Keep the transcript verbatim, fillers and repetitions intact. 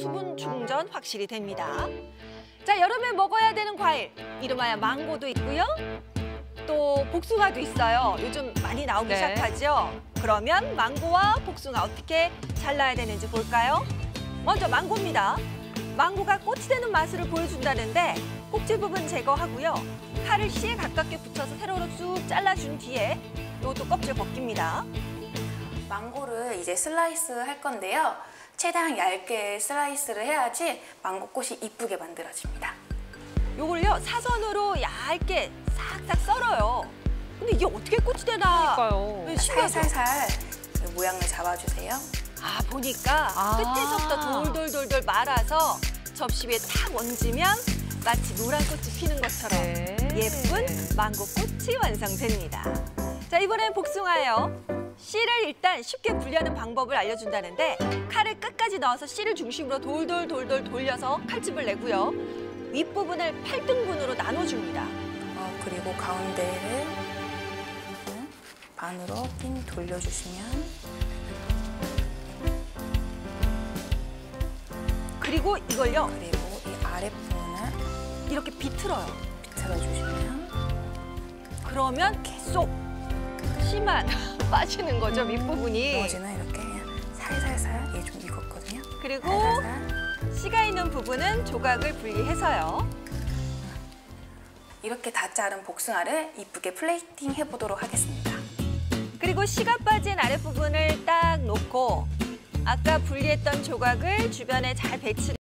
수분 충전 확실히 됩니다. 자, 여름에 먹어야 되는 과일, 이름하여 망고도 있고요. 또 복숭아도 있어요. 요즘 많이 나오기 네. 시작하죠. 그러면 망고와 복숭아 어떻게 잘라야 되는지 볼까요? 먼저 망고입니다. 망고가 꽃이 되는 맛을 보여준다는데 꼭지 부분 제거하고요. 칼을 씨에 가깝게 붙여서 세로로 쑥 잘라준 뒤에 이것도 껍질 벗깁니다. 망고를 이제 슬라이스 할 건데요. 최대한 얇게 슬라이스를 해야지 망고꽃이 이쁘게 만들어집니다. 요걸요 사선으로 얇게 싹싹 썰어요. 근데 이게 어떻게 꽃이 되나? 그러니까요. 네, 신기하죠? 살살살 모양을 잡아주세요. 아, 보니까 아. 끝에서부터 돌돌돌돌 말아서 접시 위에 탁 얹으면 마치 노란 꽃이 피는 것처럼 네. 예쁜 망고 꽃이 완성됩니다. 자, 이번엔 복숭아예요. 씨를 일단 쉽게 분리하는 방법을 알려준다는데 칼을 끝까지 넣어서 씨를 중심으로 돌돌돌돌 돌려서 칼집을 내고요. 윗부분을 팔 등분으로 나눠줍니다. 어, 그리고 가운데를 반으로 띵 돌려주시면 그리고 이걸요 그리고 이 아랫부분을 이렇게 비틀어요. 비틀어주시면 그러면 계속 씨만 빠지는 거죠, 윗부분이. 나머지는 이렇게 그냥 살살살 얘 좀 익었거든요. 그리고 살살살. 씨가 있는 부분은 조각을 분리해서요. 이렇게 다 자른 복숭아를 이쁘게 플레이팅 해보도록 하겠습니다. 그리고 씨가 빠진 아랫부분을 딱 놓고 아까 분리했던 조각을 주변에 잘 배치